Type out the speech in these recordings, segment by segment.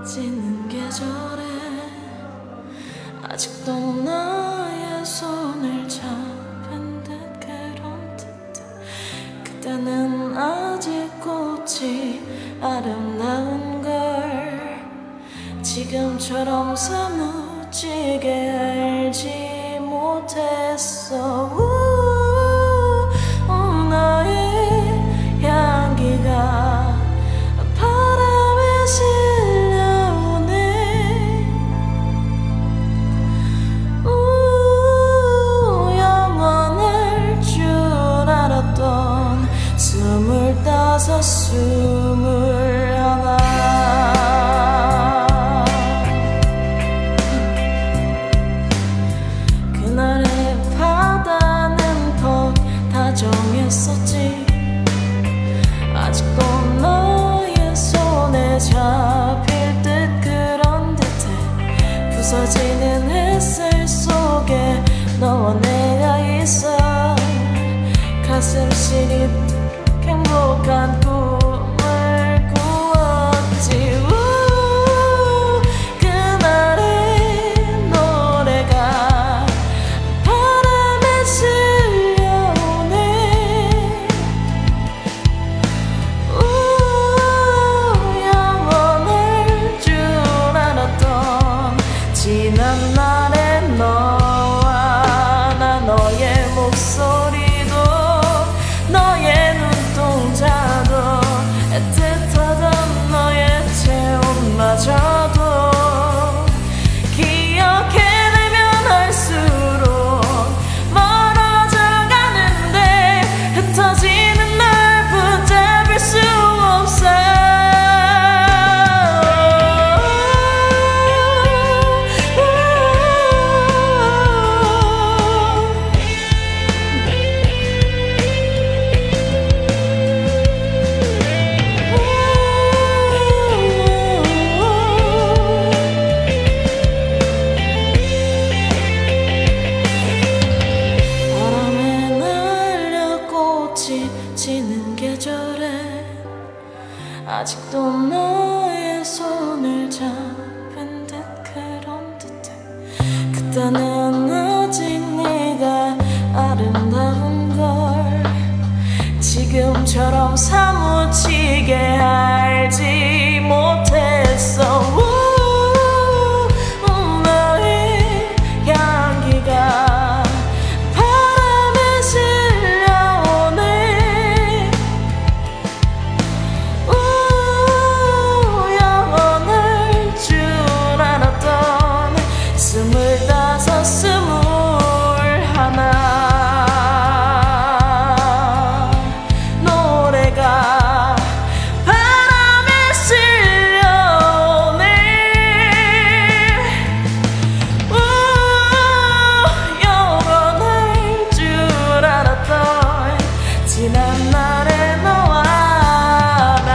지는 계절에 아직도 나의 손을 잡은 듯 그런 듯 그때는 아직 꽃이 아름다운 걸 지금처럼 사무치게 알지 못했어. 너의 향기가 바람에 실려오네. 영원할 줄 알았던 25, 21 그날의 바다는 퍽 다정했었지. 아직도 너의 손에 잡힐 듯 그런 듯해. 부서지는 햇살 속에 너와 내가 있어. 가슴 시린 행복한 꿈을 꾸었지. 그날의 노래가 바람에 실려오네. 영원할 줄 알았던 지난 날의 너와 나 너의 목소리도 너의 눈동자도 애틋하던 너의 체온마저도 기억해내면 할수록 멀어져 가는데 흩어지는 널 붙잡을 수 없어. 바람에 날려 꽃이 지는 계절에 아직도 너의 손을 잡은 듯 그런 듯해. 그때는 아직 네가 아름다운 걸 지금처럼 사무치게 알지 못했어. 너의 향기가 바람에 실려오네. 영원할 줄 알았던 25, 21 노래가 바람에 실려오네. 영원할 줄 알았던 지난 날의 너와 나.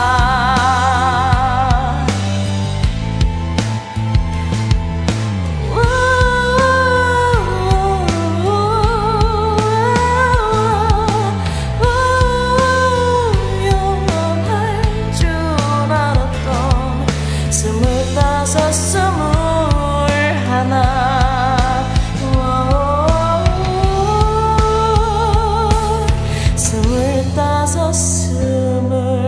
영원할 줄 알았던 25, 21 25, 21